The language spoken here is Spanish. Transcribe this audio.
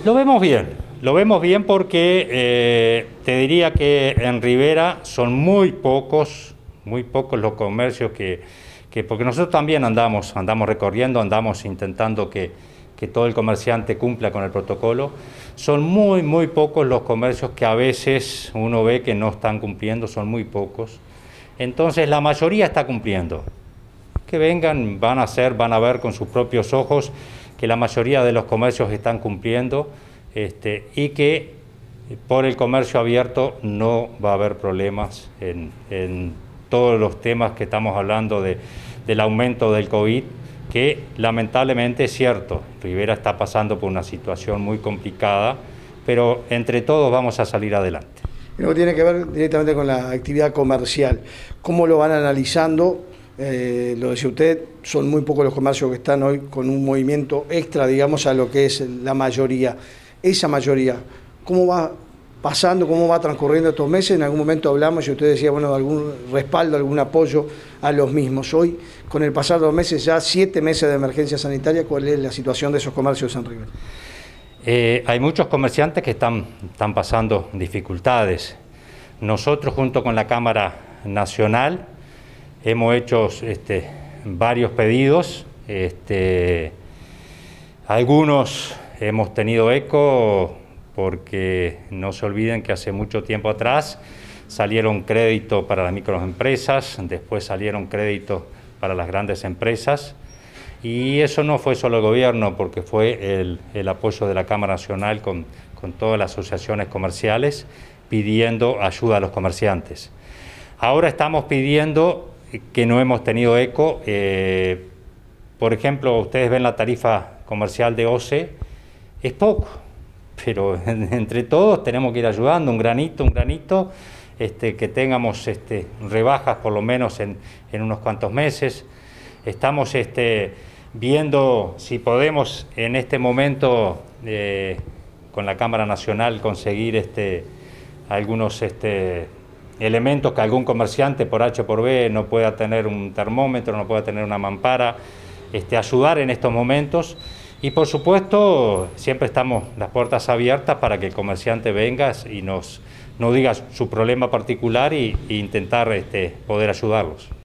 Lo vemos bien porque te diría que en Rivera son muy pocos los comercios porque nosotros también andamos recorriendo, andamos intentando que todo el comerciante cumpla con el protocolo. Son muy pocos los comercios que a veces uno ve que no están cumpliendo, son muy pocos. Entonces la mayoría está cumpliendo. Que vengan, van a ver con sus propios ojos que la mayoría de los comercios están cumpliendo y que por el comercio abierto no va a haber problemas en todos los temas que estamos hablando del aumento del COVID, que lamentablemente es cierto, Rivera está pasando por una situación muy complicada, pero entre todos vamos a salir adelante. Lo que tiene que ver directamente con la actividad comercial, ¿cómo lo van analizando? Lo decía usted, son muy pocos los comercios que están hoy con un movimiento extra, digamos, a lo que es la mayoría. Esa mayoría, ¿cómo va pasando, cómo va transcurriendo estos meses? En algún momento hablamos y usted decía, bueno, algún respaldo, algún apoyo a los mismos. Hoy, con el pasar de los meses, ya 7 meses de emergencia sanitaria, ¿cuál es la situación de esos comercios en Rivera? Hay muchos comerciantes que están pasando dificultades. Nosotros, junto con la Cámara Nacional, hemos hecho varios pedidos, algunos hemos tenido eco porque no se olviden que hace mucho tiempo atrás salieron créditos para las microempresas, después salieron créditos para las grandes empresas y eso no fue solo el gobierno porque fue el apoyo de la Cámara Nacional con todas las asociaciones comerciales pidiendo ayuda a los comerciantes. Ahora estamos pidiendo que no hemos tenido eco. Por ejemplo, ustedes ven la tarifa comercial de OCE, es poco, pero entre todos tenemos que ir ayudando, un granito, que tengamos rebajas por lo menos en unos cuantos meses. Estamos viendo si podemos en este momento con la Cámara Nacional conseguir algunos elementos que algún comerciante por H o por B no pueda tener un termómetro, no pueda tener una mampara, ayudar en estos momentos y por supuesto siempre estamos las puertas abiertas para que el comerciante venga y nos diga su problema particular e intentar poder ayudarlos.